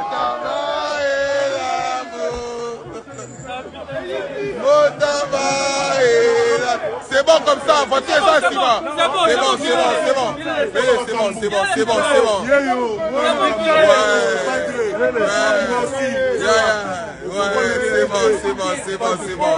C'est bon comme ça, votez ça, c'est bon. C'est bon, c'est bon, c'est bon. C'est bon, c'est bon, c'est bon, c'est bon. C'est bon, c'est bon.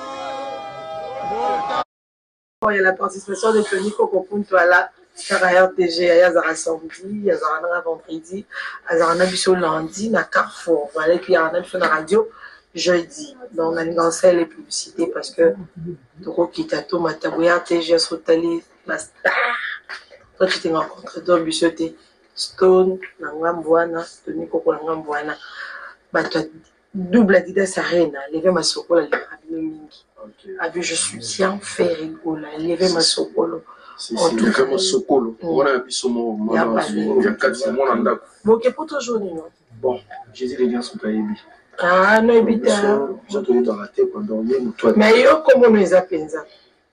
Il y a la participation de Tony Kokopunto à la RTG, il y a samedi, il y a vendredi, il y a lundi, il y a Carrefour, voilà, puis il y a la radio jeudi. Donc on a lancé les publicités parce que Toko Kitato, Matabouya, TG, Sotali, Basta. Toi tu t'es rencontré dans le bichoté Stone, Nangambouana, Tony Koko Nangambouana. Double Adidas Arena, levé ma sokolo, levé je soutiens faire rigoler, levé ma sokolo. C'est vraiment sokolo. On a un bisomo, il y a 4 mois en date. Bon, qu'est-ce que tu as Bon, j'ai dit les liens sont taillés. Ah, non, évidemment. J'ai tenu dans la tête pendant une toi. Mais yo, comment nous les appelons ça?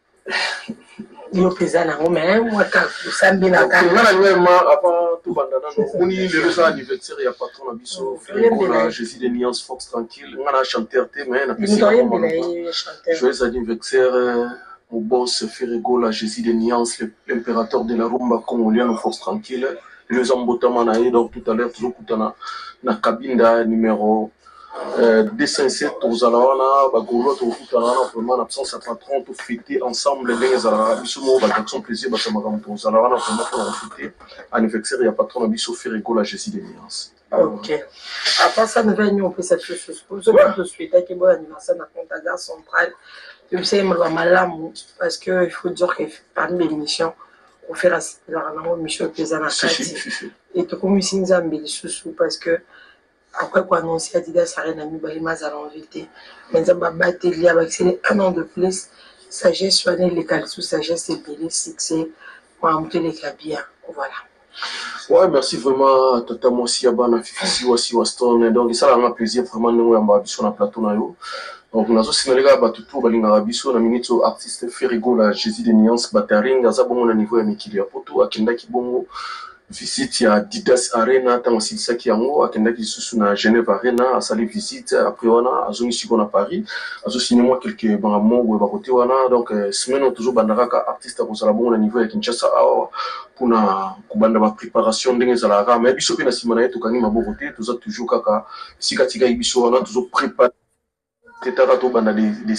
Yo, pesa na mais moi, quand vous savez, na avant tout bandana, on y le anniversaire, il y a pas trop d'habitude. Je suis des nuances Fox tranquille. On a chanté, mais on a pu joyeux anniversaire au boss Ferrego, la Jésus des nuances, l'impérateur de la rumba congolienne au Fox tranquille. Les emboutements donc tout à l'heure, toujours na cabine numéro 257 aux Alawana, Bagolo, au Futarana, vraiment l'absence à patron, tout fêter ensemble, les Alawana, Bissomo, Bagaxon plaisir, Basamaram, aux Alawana, vraiment pour fêter. Anniversaire, il y a patron, Bissou Ferrego, la Jésus des nuances. Ok. Après ça, nous venons on peut cette chose. Pour ceux qui souhaitent que bon anniversaire dans le compte central, je sais que parce qu'il faut dire que parmi les missions, on fait la mission de la et tout comme ici, nous avons sous parce que après qu'on annonce Adidas Arena, nous allons l'inviter. Mais nous avons battu il y a un an de plus. Sagesse, soigner les calçous, sagesse et belé, succès pour monter les cabines. Voilà. Ouais, merci vraiment, Tata Mossi Abana, Fifi Wasi Waston. Donc, ça a un plaisir vraiment de nous avoir sur le plateau. Donc, nous avons signé les gars, tout balinga rabiso, na minito artiste Ferrego, la Jésus des nuances, bataring, à bon au niveau de Mikilia Poto, à Kendaki Bongo, visite à Adidas Arena, tant aussi ça qui est en haut, à Kendaki sous na Genève Arena, à salir visite, après on a, à zone ici qu'on a Paris, à zone signé moi quelques bangamons ou bakoté wana, donc semaine on toujours bandaraka artiste à Rosalabon au niveau de Kinshasa, pour na kubanda ma préparation d'engue zalara, mais biso na simana yetu kani mabokoté, toujours kaka, si katika ibiso wana toujours préparé. C'était de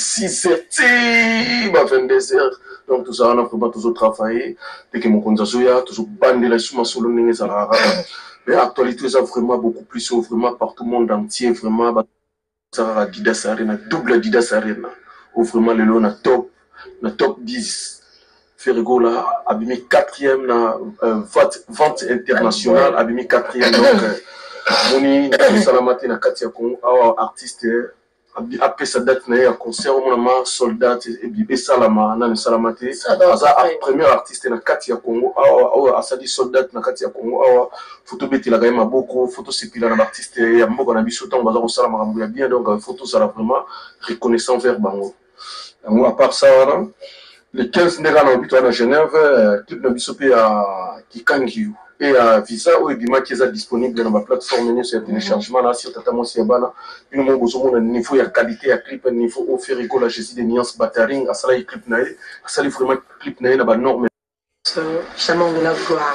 6h, 22h. Donc, tout ça, on a vraiment toujours travaillé. Dès que mon conjoint toujours bandé la souma solo n'engage à la mais actualité, ça vraiment beaucoup plus, vraiment partout le monde entier, vraiment, ça a Adidas Arena, double Adidas Arena. Ou vraiment, le lot, na top 10. Ferrego, là, a mis 4e, na vente internationale, a mis 4e. Donc, Moni, Salamate, na Katia Kongo, artiste, après sa date na concert mon soldat et bibé salama na salamate aza premier artiste na kati ya Congo asadi soldat na kati ya Congo photo betila ga maboko photo sepila na artiste ya mboka na biso tant baza ko salama rambo ya bien donc photo ça vraiment reconnaissant vers bango à part ça le 15 nega na habito na Genève clip na biso pe ya Kikangi et à visa ou bima qui est disponible dans ma plateforme sur téléchargement là sur Tata Mossi Abana une mo bozo niveau ya qualité à clip niveau au Ferrego la Jésus des nuances battering à ça clip na à ça vraiment clip na ba norme Chaman de la gloire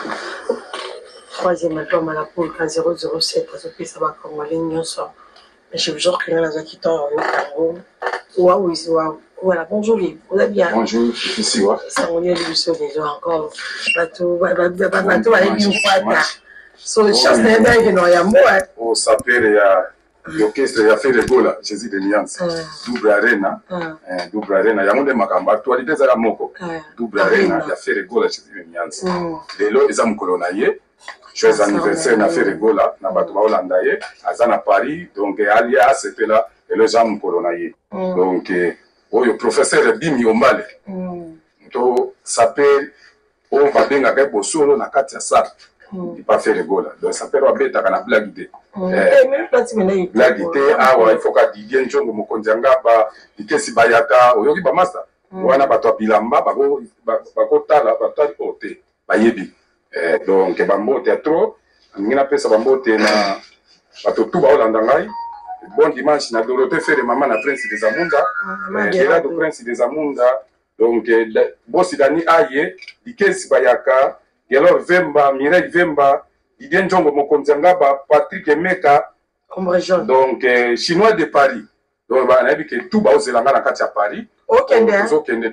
3e album à la poule 007 à ce que ça va comme les nyonso mais je vous jure que là qui t'en waouh voilà, bonjour, vous allez bien? Bonjour, ici, ouais. Ça, on est sur les gens encore. Bateau, allez bien, quoi. Sur les chasses, il y a un mot. On s'appelle l'orchestre, il y a Ferrego, là, Jésus des nuances. Double Arena. Double Arena. Il y a un monde de Makamba. Actualité, c'est la Moko. Double Arena, il y a Ferrego, là, Jésus des nuances. Les lots, ils ont colonisé. Joyeux anniversaire, na Ferrego, là, na Batouba Hollandaye, à Paris. Donc, alias, c'était là, et les gens ont colonisé. Donc, le professeur Bimi Ombale, to s'appelle on va bien avec Bosolo na katia sa, il pas faire rigola. Donc s'appelle on bête à la blague idée. Blague idée, ah ouais, il faut qu'à Didier Njongo Mokonjanga ba, ite si bayaka, oyoki ba master. Wana ba to bilamba, ba tala, ba tali ote, ba yebi. Donc bambo théâtre, ngina pesa bambo te na bato tout baolanda ngai bon dimanche na Dorothée Fere mama na Prince des Amunda Gela do Prince des Amunda donc bosi dani aye dikesi bayaka Gelor Vemba Mireille Vemba Didier Njongo mokonzi ngaba Patrick Emeka donc chinois de Paris donc ba na bi ke tout baozelanga na kati ya Paris okende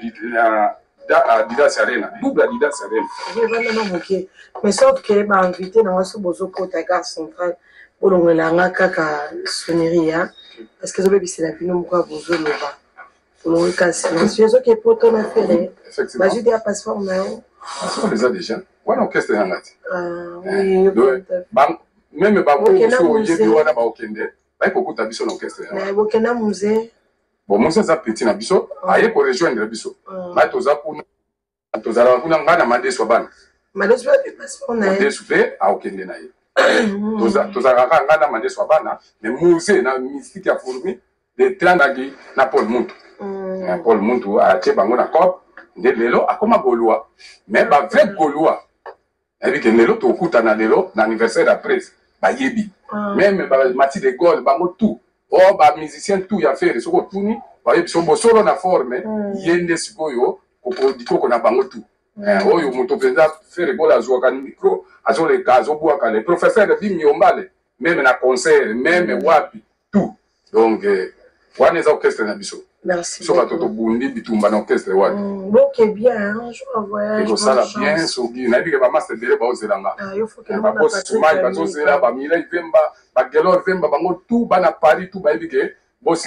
Adidas Arena, double Adidas Arena. Mais sauf que bah invité dans ce bozo côté gare centrale pour le langa kaka sonnerie parce que je vais c'est la vie nous quoi bozo le va pour le cas silencieux ce qui est pour ton affaire bah j'ai des passeport mais on les a déjà ouais l'orchestre en fait oui même ba ko so yebi wana ba okende ba ko kuta biso l'orchestre mais bokena musée bon moi ça petit na biso aye ko rejoindre biso ba toza kuna tozala kuna ngana madeso bana madeso pe passeport na madeso pe a okende na ye toza ngana madeso bana mais musée na mystique ya fourmi de trandagi na Paul Muntu na Paul Muntu a tie bango na cop de lelo akoma golwa mais ba vrai golwa et que lelo to kuta na lelo na anniversaire da presse ba yebi même ba mati de gol bango tout oh ba musicien tout ya faire soko tuni ba yebi so bosolo na forme yende sikoyo ko dikoko na bango tout oyo moto penza faire gola zo kan micro azo le caso boaka le professeur bimi ombale même na concert même wapi tout donc wana za orchestre na biso merci so bato to bundi bitumba na orchestre wana donc bien je voyage ko sala bien so gi na bika ba master dele ba ozelanga il faut que ba boss sumai ba zozela ba Mireille Vemba ba Gelor Vemba bango tout bana Paris tout ba bike boss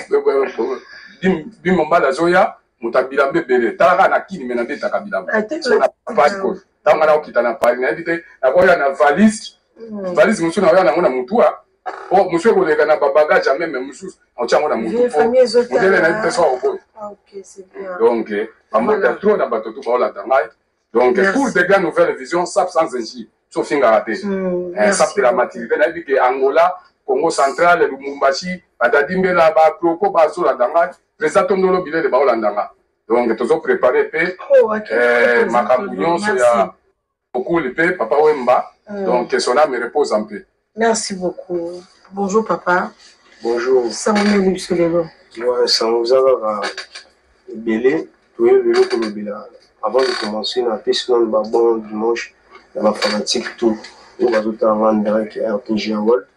bim ombala zoya mutabila mbebele talaka na kini mena beta kabila so na Paris ko tanga na okita na Paris na bite na boya na valise musu na oya na ngona mutua oh monsieur ko lega na babagage même musu on tient ngona mutu modele na bite so obo OK c'est bien donc amota trop na bato tout ba la dangai donc pour des grandes nouvelles visions sap sans enji so finga raté sap de la maturité na bike Angola Congo central Lumumbashi badadimbela ba proko ba so la dangai président Ndolo Bilé de Baolandanga. Donc, tous ont préparé pe Macabouillon sur ya beaucoup le pe Papa Wemba. Donc, son âme repose en paix. Merci beaucoup. Bonjour papa. Bonjour. Ça me met sur les mots. Ouais, ça nous a belé, tout le pour le bilan. Avant de commencer, on a fait sinon le bon dimanche, dans la fanatique tout. On va tout en direct à RPG World.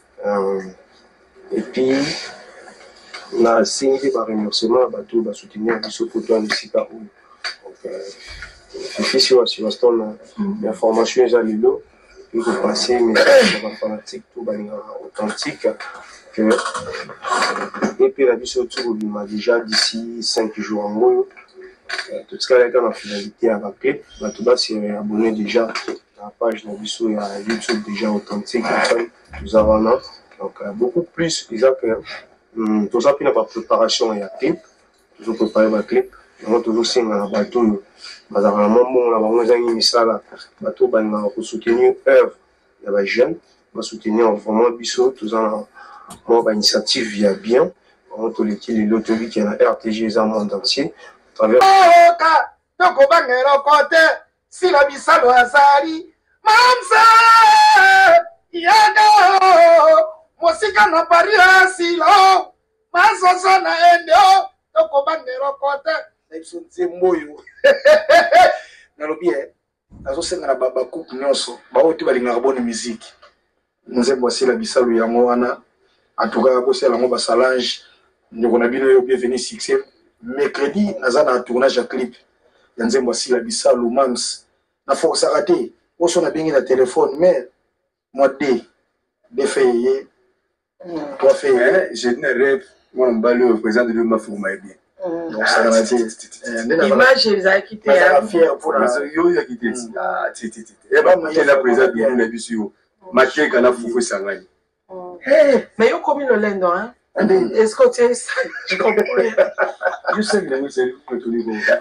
Et puis na signé par remerciement bateau ba soutenir biso poto en sika où donc fifi sur Aston l'information est à l'îlot il faut passer mais la fanatique tout ba authentique que et puis la biso tout m'a déjà d'ici 5 jours en moyo tout ce qu'il y a dans la finalité à la clip bateau ba s'est abonné déjà à la page de biso et à YouTube déjà authentique nous avons donc beaucoup plus exactement tout ça, puis la préparation et la clip, toujours préparer ma clip, on toujours signer un bateau, mais à un moment, on a mis ça là, bateau, pour soutenir œuvre, il y a des jeunes, on va soutenir vraiment Bissot, tout ça, moi, initiative via bien, on a l'autorité qui est la RTG dans le monde entier, à travers. Donc, on va le côté, si la Bissalo Azari, Mamsa, Yago. Mosika na paria silo masoso na endo toko bandero kote na ibsunze moyo na lobi azo senga na baba coupe nyonso ba oti balinga bonne musique nze Boissy Bisalo yango wana atuka ko sela ngo ba salange ndiko na bino yo bienvenue succès mercredi nazana tournage ya clip ya nze Boissy Bisalo mams na force raté oso na bengi na téléphone mais moi de feye. Toi fait, j'ai une rêve, moi on va le président de ma fourma bien. Donc ça m'a dit, l'image ils a quitté. La fière pour la yo ya quitté. Ah titi. Et bah moi la président bien na bisu. Maké kana fufu sangani. Mais yo comme le lendo hein. Est-ce que tu es je comprends. Je sais que c'est que tout le monde.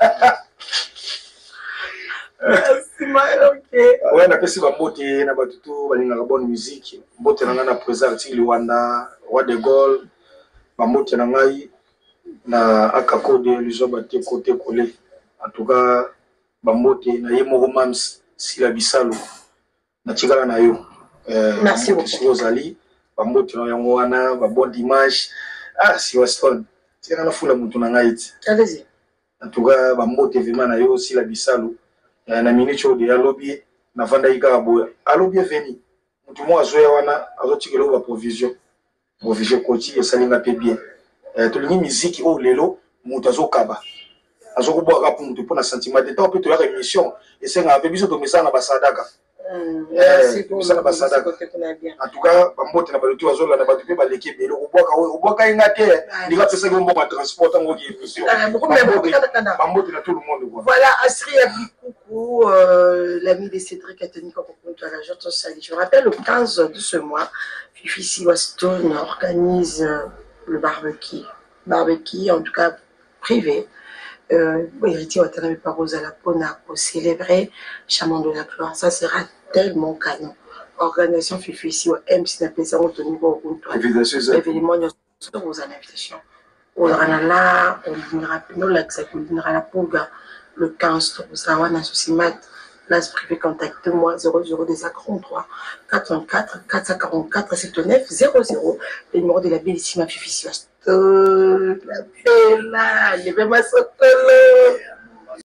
Ouais, na pesi ba mbote na batutu balinga ka bonne musique mbote na na président ti Luanda Roi de Gaulle ba mbote na ngai na akakode lizo baté côté collé en tout cas ba mbote na ye moko mams Sila Bisalo na tikala na yo merci beaucoup Rosali bamoto na yango wana ba bon dimanche si Waston tina na fula mutu na ngaiti allez-y en tout cas bamoto vraiment na yo aussi la bisalo na minute de alobi na vanda ika boya alobi veni mutu mo azoya wana azotikelo ba provision coach esalinga pe bien tolingi musique o lelo mutu azokaba azokubwa kapu mutu pona sentiment de temps pe to ya émission et c'est nga biso to message na basadaka merci pour ça basadaka en tout cas bambote na balutu azola na batu pe baleki belo obwaka inga te ndika pesa ko mbo transport ngo ki émission bambote na tout le monde quoi. Voilà, Asri Abikoukou, l'ami de Cédric Atoni Kokopunto à la Joto Sali. Je rappelle, le 15 de ce mois, Fifi Siwastone organise le barbecue, en tout cas privé. Héritier Watanabe Parosa la Pona pour célébrer Chaman de la Gloire. Ça sera tellement canon. Organisation Fifi Siwa M. Sinapesa Otoni Kokopunto. Événement, nous sommes aux invitations. On aura là, on dînera la Pouga le 15 au Sawana Sousimat, place privée, contacte-moi 00 des Acrons 3 434 444 79 00, le numéro de la bellissime Fifi Siwastone, la bella, les mêmes à